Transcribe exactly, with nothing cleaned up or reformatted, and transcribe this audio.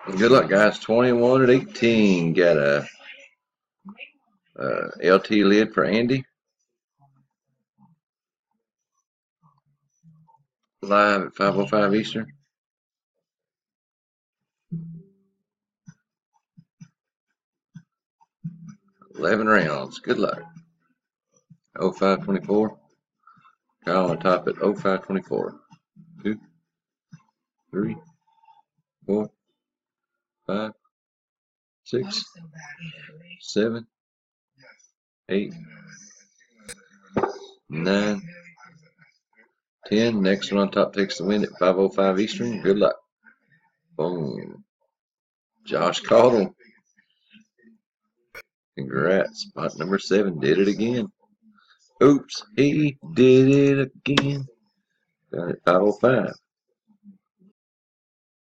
Good luck, guys. twenty-one at eighteen. Got a uh, L T lid for Andy. Live at five oh five Eastern. eleven rounds. Good luck. oh five twenty-four. Kyle on top at oh five twenty-four. Two, three, four, five, six, seven, eight, nine, ten. Next one on top takes the win at five oh five Eastern. Good luck. Boom. Josh Caudle. Congrats. Spot number seven did it again. Oops, he did it again. Got it five oh five.